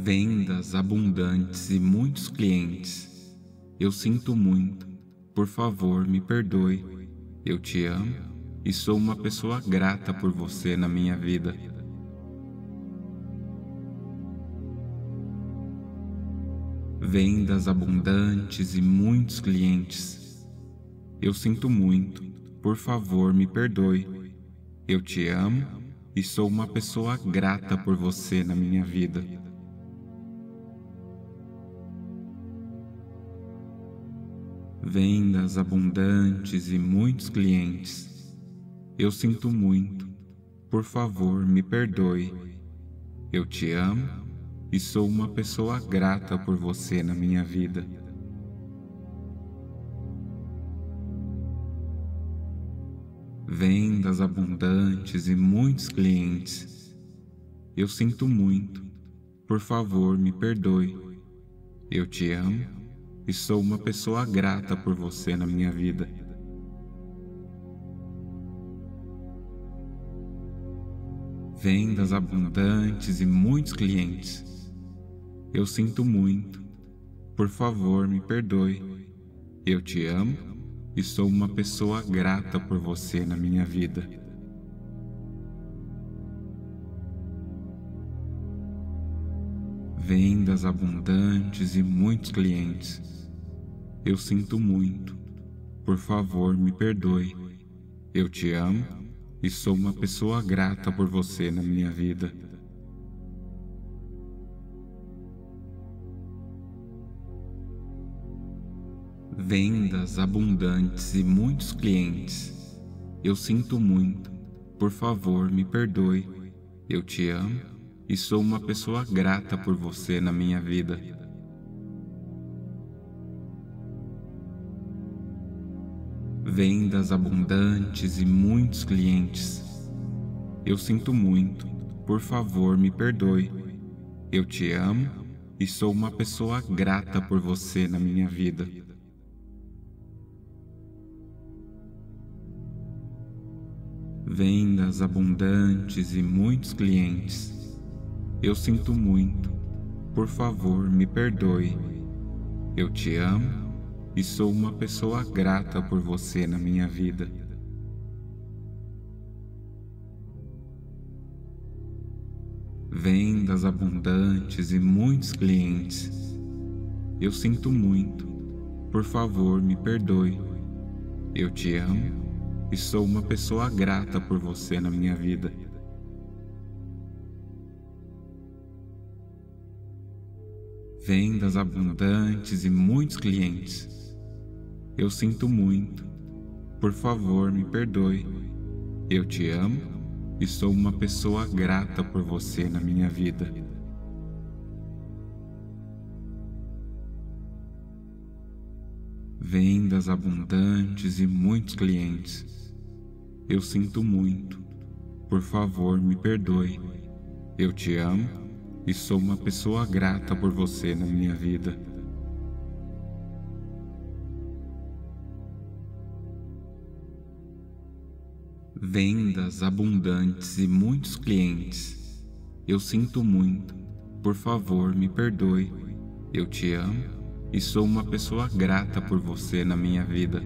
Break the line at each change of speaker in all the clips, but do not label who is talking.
Vendas abundantes e muitos clientes. Eu sinto muito. Por favor, me perdoe. Eu te amo e sou uma pessoa grata por você na minha vida. Vendas abundantes e muitos clientes. Eu sinto muito. Por favor, me perdoe. Eu te amo e sou uma pessoa grata por você na minha vida. Vendas abundantes e muitos clientes. Eu sinto muito. Por favor, me perdoe. Eu te amo e sou uma pessoa grata por você na minha vida. Vendas abundantes e muitos clientes. Eu sinto muito. Por favor, me perdoe. Eu te amo e sou uma pessoa grata por você na minha vida. Vendas abundantes e muitos clientes. Eu sinto muito. Por favor, me perdoe. Eu te amo e sou uma pessoa grata por você na minha vida. Vendas abundantes e muitos clientes. Eu sinto muito. Por favor, me perdoe. Eu te amo e sou uma pessoa grata por você na minha vida. Vendas abundantes e muitos clientes. Eu sinto muito. Por favor, me perdoe. Eu te amo e sou uma pessoa grata por você na minha vida. Vendas abundantes e muitos clientes. Eu sinto muito. Por favor, me perdoe. Eu te amo e sou uma pessoa grata por você na minha vida. Vendas abundantes e muitos clientes. Eu sinto muito. Por favor, me perdoe. Eu te amo e sou uma pessoa grata por você na minha vida. Vendas abundantes e muitos clientes. Eu sinto muito. Por favor, me perdoe. Eu te amo e sou uma pessoa grata por você na minha vida. Vendas abundantes e muitos clientes. Eu sinto muito. Por favor, me perdoe. Eu te amo e sou uma pessoa grata por você na minha vida. Vendas abundantes e muitos clientes. Eu sinto muito. Por favor, me perdoe. Eu te amo e sou uma pessoa grata por você na minha vida. Vendas abundantes e muitos clientes. Eu sinto muito. Por favor, me perdoe. Eu te amo e sou uma pessoa grata por você na minha vida.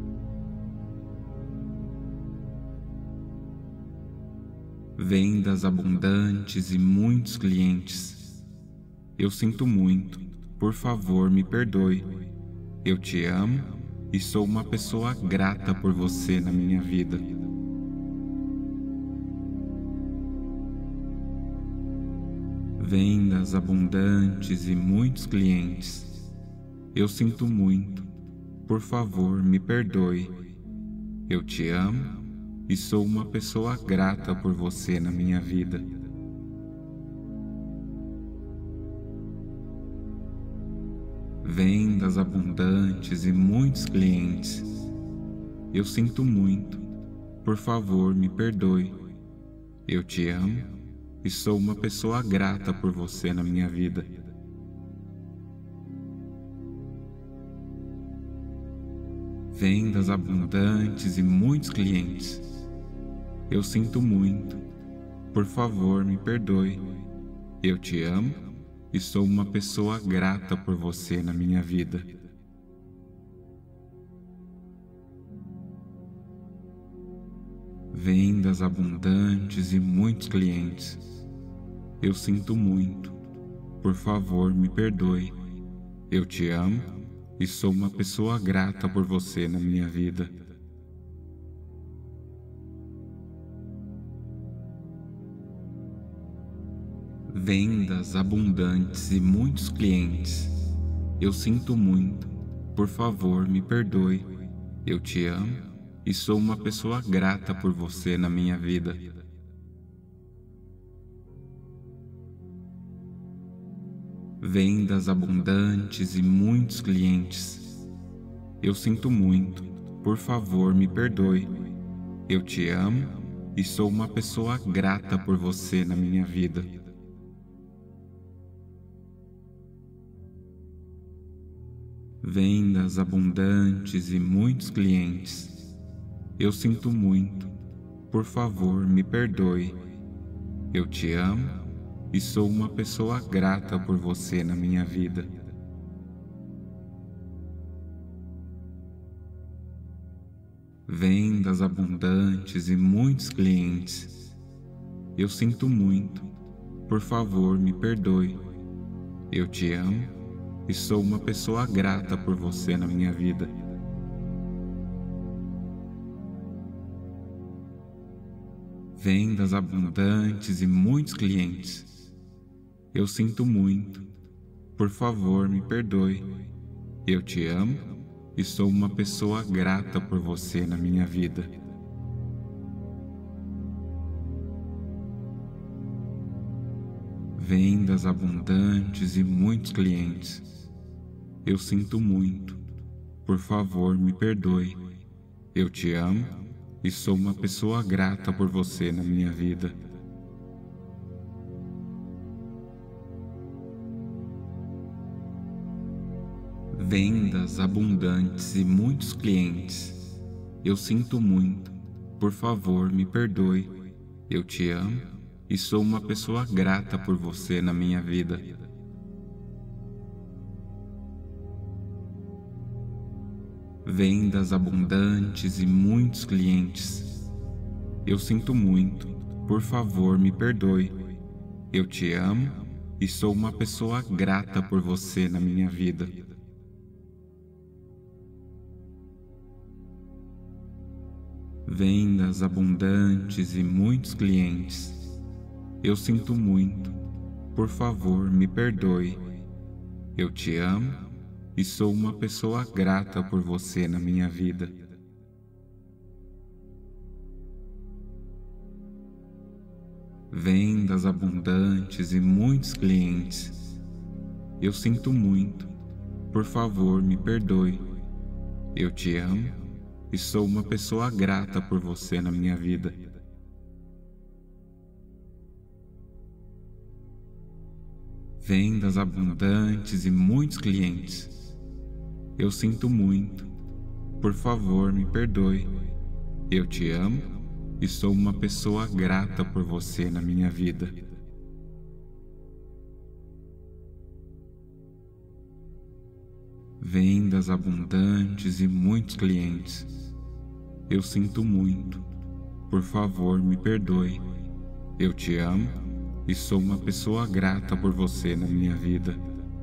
Vendas abundantes e muitos clientes. Eu sinto muito. Por favor, me perdoe. Eu te amo e sou uma pessoa grata por você na minha vida. Vendas abundantes e muitos clientes. Eu sinto muito. Por favor, me perdoe. Eu te amo e sou uma pessoa grata por você na minha vida. Vendas abundantes e muitos clientes. Eu sinto muito. Por favor, me perdoe. Eu te amo e sou uma pessoa grata por você na minha vida. Vendas abundantes e muitos clientes. Eu sinto muito. Por favor, me perdoe. Eu te amo e sou uma pessoa grata por você na minha vida. Vendas abundantes e muitos clientes. Eu sinto muito. Por favor, me perdoe. Eu te amo e sou uma pessoa grata por você na minha vida. Vendas abundantes e muitos clientes. Eu sinto muito. Por favor, me perdoe. Eu te amo e sou uma pessoa grata por você na minha vida. Vendas abundantes e muitos clientes. Eu sinto muito. Por favor, me perdoe. Eu te amo e sou uma pessoa grata por você na minha vida. Vendas abundantes e muitos clientes. Eu sinto muito. Por favor, me perdoe. Eu te amo e sou uma pessoa grata por você na minha vida. Vendas abundantes e muitos clientes. Eu sinto muito. Por favor, me perdoe. Eu te amo e sou uma pessoa grata por você na minha vida. Vendas abundantes e muitos clientes. Eu sinto muito. Por favor, me perdoe. Eu te amo e sou uma pessoa grata por você na minha vida. Vendas abundantes e muitos clientes. Eu sinto muito. Por favor, me perdoe. Eu te amo e sou uma pessoa grata por você na minha vida. Vendas abundantes e muitos clientes. Eu sinto muito. Por favor, me perdoe. Eu te amo e sou uma pessoa grata por você na minha vida. Vendas abundantes e muitos clientes. Eu sinto muito. Por favor, me perdoe. Eu te amo e sou uma pessoa grata por você na minha vida. Vendas abundantes e muitos clientes. Eu sinto muito. Por favor, me perdoe. Eu te amo e sou uma pessoa grata por você na minha vida. Vendas abundantes e muitos clientes. Eu sinto muito. Por favor, me perdoe. Eu te amo e sou uma pessoa grata por você na minha vida. Vendas abundantes e muitos clientes. Eu sinto muito. Por favor, me perdoe. Eu te amo e sou uma pessoa grata por você na minha vida. Vendas abundantes e muitos clientes. Eu sinto muito. Por favor, me perdoe. Eu te amo e sou uma pessoa grata por você na minha vida.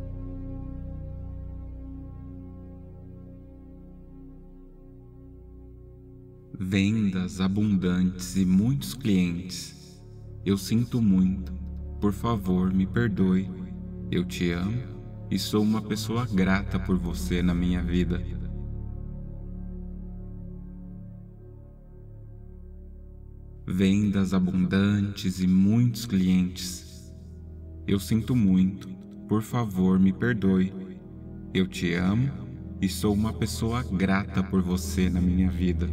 Vendas abundantes e muitos clientes. Eu sinto muito. Por favor, me perdoe. Eu te amo e sou uma pessoa grata por você na minha vida. Vendas abundantes e muitos clientes. Eu sinto muito. Por favor, me perdoe. Eu te amo e sou uma pessoa grata por você na minha vida.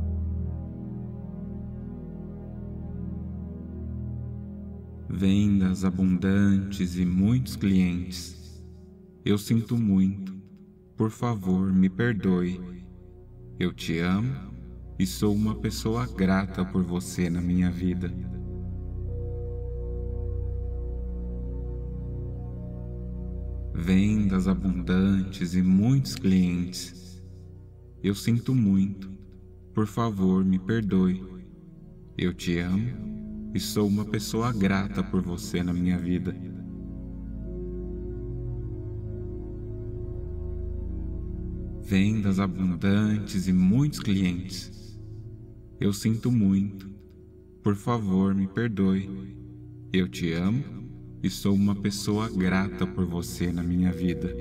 Vendas abundantes e muitos clientes. Eu sinto muito. Por favor, me perdoe. Eu te amo e sou uma pessoa grata por você na minha vida. Vendas abundantes e muitos clientes. Eu sinto muito. Por favor, me perdoe. Eu te amo e sou uma pessoa grata por você na minha vida. Vendas abundantes e muitos clientes. Eu sinto muito. Por favor, me perdoe. Eu te amo e sou uma pessoa grata por você na minha vida.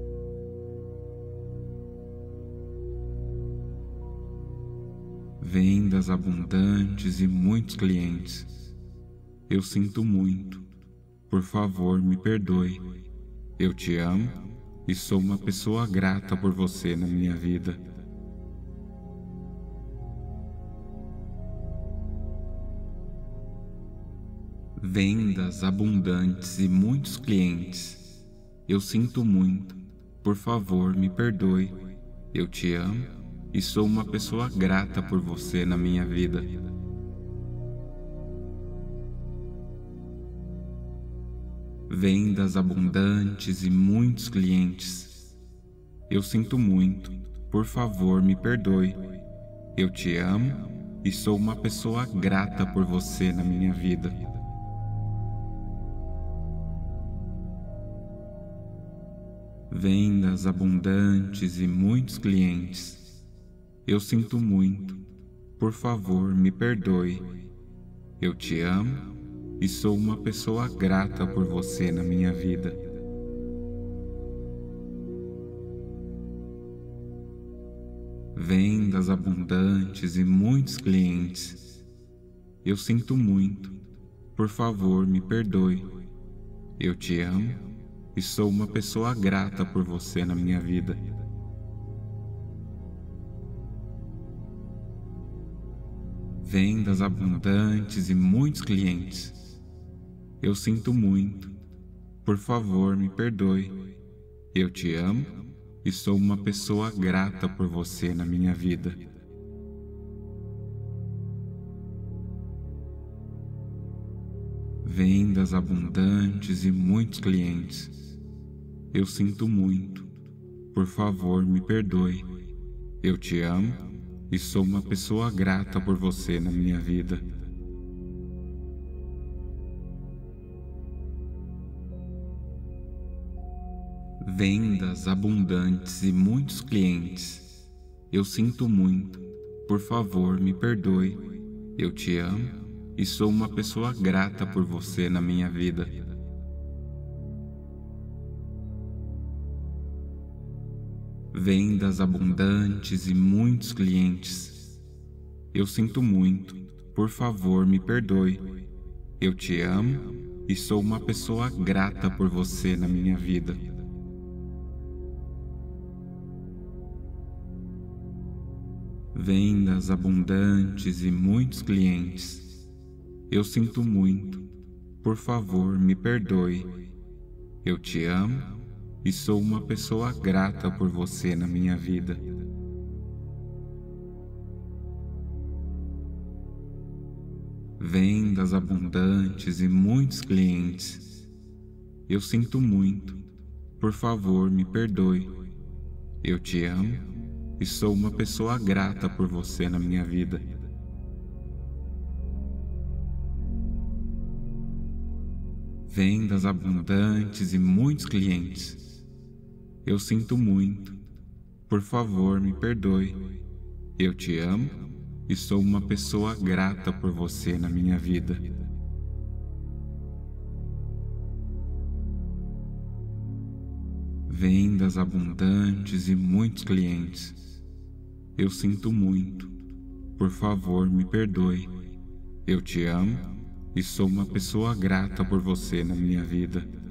Vendas abundantes e muitos clientes. Eu sinto muito. Por favor, me perdoe. Eu te amo e sou uma pessoa grata por você na minha vida. Vendas abundantes e muitos clientes. Eu sinto muito. Por favor, me perdoe. Eu te amo e sou uma pessoa grata por você na minha vida. Vendas abundantes e muitos clientes. Eu sinto muito. Por favor, me perdoe. Eu te amo e sou uma pessoa grata por você na minha vida. Vendas abundantes e muitos clientes. Eu sinto muito. Por favor, me perdoe. Eu te amo e sou uma pessoa grata por você na minha vida. Vendas abundantes e muitos clientes. Eu sinto muito. Por favor, me perdoe. Eu te amo e sou uma pessoa grata por você na minha vida. Vendas abundantes e muitos clientes. Eu sinto muito. Por favor, me perdoe. Eu te amo e sou uma pessoa grata por você na minha vida. Vendas abundantes e muitos clientes. Eu sinto muito. Por favor, me perdoe. Eu te amo e sou uma pessoa grata por você na minha vida. Vendas abundantes e muitos clientes. Eu sinto muito. Por favor, me perdoe. Eu te amo e sou uma pessoa grata por você na minha vida. Vendas abundantes e muitos clientes. Eu sinto muito. Por favor, me perdoe. Eu te amo e sou uma pessoa grata por você na minha vida. Vendas abundantes e muitos clientes. Eu sinto muito. Por favor, me perdoe. Eu te amo e sou uma pessoa grata por você na minha vida. Vendas abundantes e muitos clientes. Eu sinto muito. Por favor, me perdoe. Eu te amo e sou uma pessoa grata por você na minha vida. Vendas abundantes e muitos clientes. Eu sinto muito. Por favor, me perdoe. Eu te amo e sou uma pessoa grata por você na minha vida. Vendas abundantes e muitos clientes. Eu sinto muito. Por favor, me perdoe. Eu te amo e sou uma pessoa grata por você na minha vida.